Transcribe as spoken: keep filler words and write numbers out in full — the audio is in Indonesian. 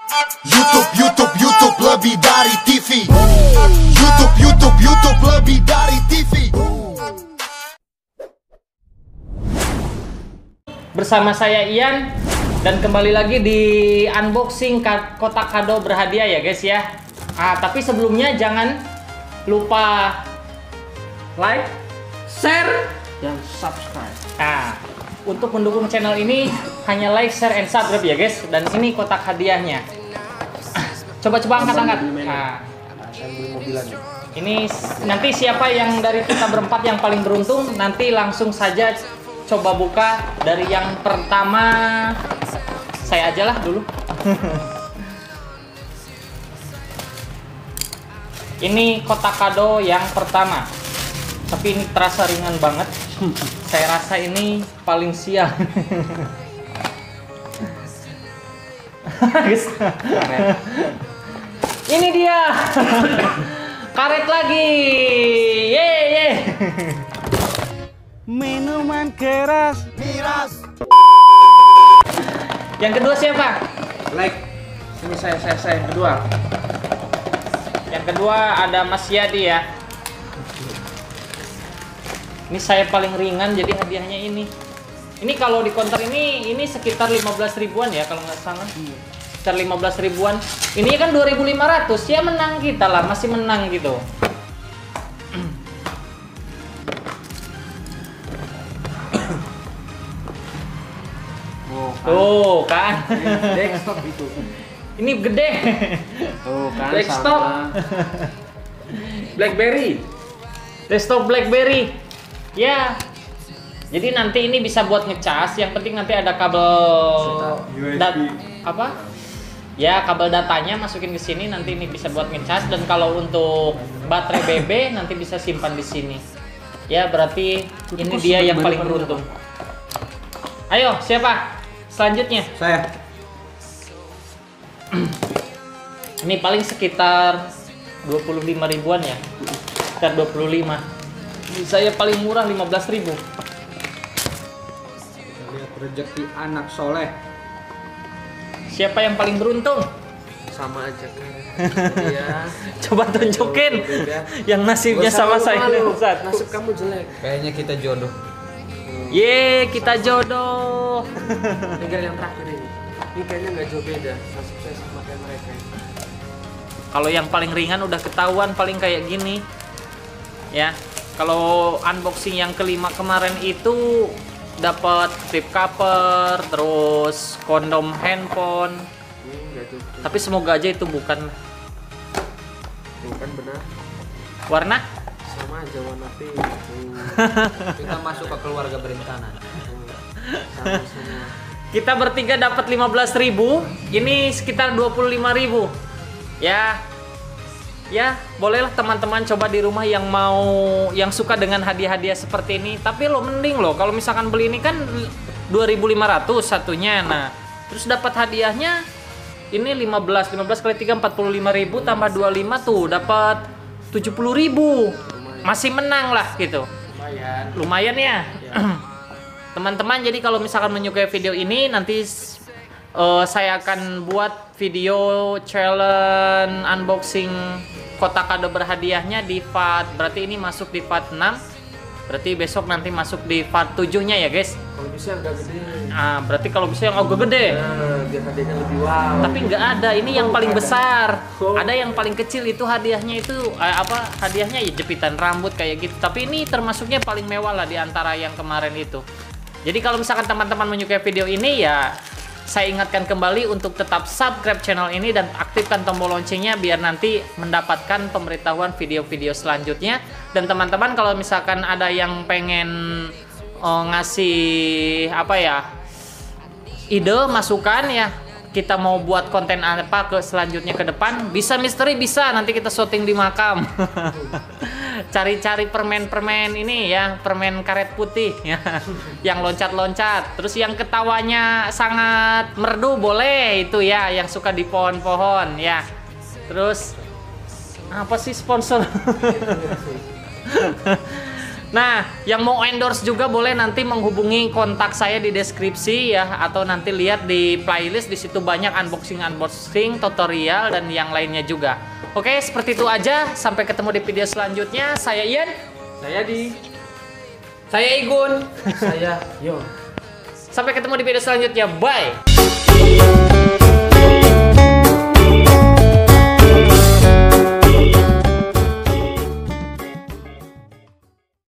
YouTube, YouTube, YouTube lebih dari T V. YouTube, YouTube, YouTube lebih dari T V. Bersama saya Ian dan kembali lagi di unboxing kotak kado berhadiah ya guys ya. Ah, tapi sebelumnya jangan lupa like, share, dan subscribe. Nah, untuk mendukung channel ini hanya like, share, and subscribe ya guys. Dan ini kotak hadiahnya. Coba-coba angkat-angkat. Nah, ini nanti siapa yang dari kita berempat yang paling beruntung, nanti langsung saja coba buka dari yang pertama. Saya aja lah dulu. Ini kotak kado yang pertama. Tapi ini terasa ringan banget. Saya rasa ini paling sial. Ini dia. Karet lagi. Ye ye. Minuman keras, Miras. Yang kedua siapa? like. Ini saya, saya, saya yang kedua. Yang kedua ada Mas Yadi ya. Ini saya paling ringan jadi hadiahnya ini. Ini kalau di konter ini ini sekitar lima belas ribuan ya kalau nggak salah. Sekitar lima belas ribuan. Ini kan dua ribu lima ratus ya, menang kita lah, masih menang gitu. Oh, Tuh kan. desktop itu. Ini gede. Tuh kan. Desktop. sama. BlackBerry. Desktop BlackBerry. Ya. Jadi nanti ini bisa buat ngecas. Yang penting nanti ada kabel dat apa? Ya, kabel datanya masukin ke sini, nanti ini bisa buat ngecas. Dan kalau untuk baterai B B nanti bisa simpan di sini. Ya, berarti ini dia yang paling beruntung. Ayo, siapa? Selanjutnya. Saya. Ini paling sekitar dua puluh lima ribuan ya. Sekitar dua puluh lima. Ini saya paling murah lima belas ribu. Kita lihat rezeki anak soleh. Siapa yang paling beruntung? Sama aja kan. Iya. Coba tunjukin Beda. yang nasibnya Gak usah sama malu, saya malu. Ustaz. Nasib kamu jelek. Kayaknya kita jodoh. Ye, kita jodoh. Tinggal yang terakhir ini. Ini kayaknya nggak jauh beda. Nasib saya sama kayak mereka. Kalau yang paling ringan udah ketahuan paling kayak gini. Ya. Kalau unboxing yang kelima kemarin itu dapat clip cover, terus kondom handphone. Hmm, nggak jauh. Tapi semoga aja itu bukan Bukan benar. warna. Sama aja warna pink. Hmm. Kita masuk ke keluarga berencana. Sama semua. Kita bertiga dapat lima belas ribu, ini sekitar dua puluh lima ribu. Ya. Ya, bolehlah teman-teman coba di rumah yang mau yang suka dengan hadiah-hadiah seperti ini. Tapi lo mending lo kalau misalkan beli ini kan dua ribu lima ratus satunya. Nah, terus dapat hadiahnya ini lima belas, lima belas kali tiga empat puluh lima ribu tambah dua puluh lima tuh dapat tujuh puluh ribu. Masih menang lah gitu. Lumayan. Lumayan ya. Ya. Teman-teman, jadi kalau misalkan menyukai video ini nanti uh, saya akan buat video challenge unboxing kotak kado berhadiahnya di part, berarti ini masuk di part enam. Berarti besok nanti masuk di part tujuh-nya ya, guys. Kalau bisa agak gede. Ah, berarti kalau bisa yang agak gede. Nah, biar hadiahnya lebih wow. Tapi nggak ada, ini yang Oh, paling ada. besar. Oh. Ada yang paling kecil itu hadiahnya itu eh, apa? Hadiahnya ya jepitan rambut kayak gitu. Tapi ini termasuknya paling mewah lah di antara yang kemarin itu. Jadi kalau misalkan teman-teman menyukai video ini ya saya ingatkan kembali untuk tetap subscribe channel ini dan aktifkan tombol loncengnya biar nanti mendapatkan pemberitahuan video-video selanjutnya. Dan teman-teman kalau misalkan ada yang pengen oh, ngasih apa ya ide, masukan ya, kita mau buat konten apa ke selanjutnya ke depan, bisa misteri bisa, nanti kita syuting di makam. Cari-cari permen-permen ini ya, permen karet putih ya, yang loncat-loncat, terus yang ketawanya sangat merdu boleh itu ya, yang suka di pohon-pohon ya. Terus apa sih sponsor? Nah, yang mau endorse juga boleh nanti menghubungi kontak saya di deskripsi ya, atau nanti lihat di playlist, di situ banyak unboxing-unboxing, tutorial dan yang lainnya juga. Oke, seperti itu aja. Sampai ketemu di video selanjutnya. Saya Ian, Saya di saya Igun. saya Yo. Sampai ketemu di video selanjutnya. Bye.